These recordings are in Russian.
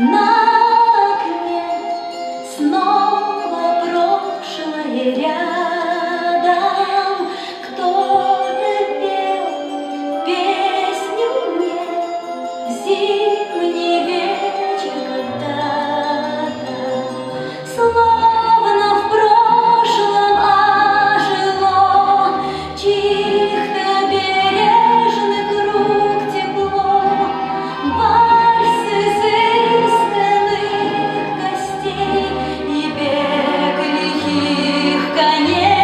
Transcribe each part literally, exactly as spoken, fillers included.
На окне снова прошлое рядом. Кто-то пел песню мне в зимний вечер когда-то. Словно в прошлом ожило чьих-то бережных рук тепло. Вальс изысканных гостей и бег лихих коней.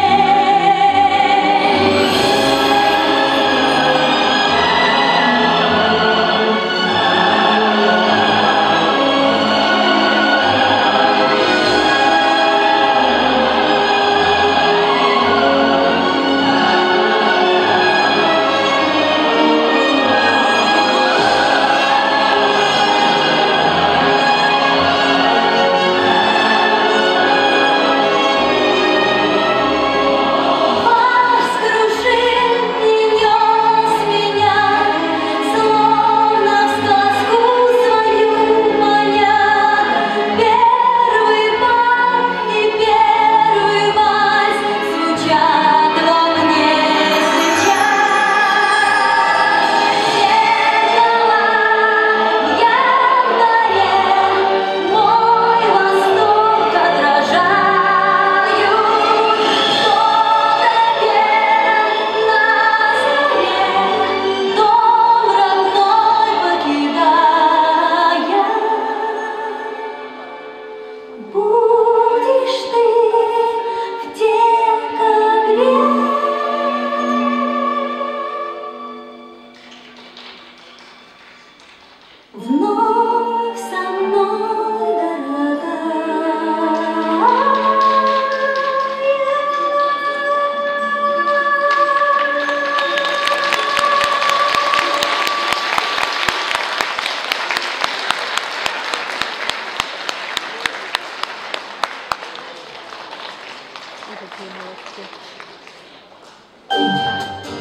Будешь ты в декабре. Вновь со мной, дорогая. И такие молодцы.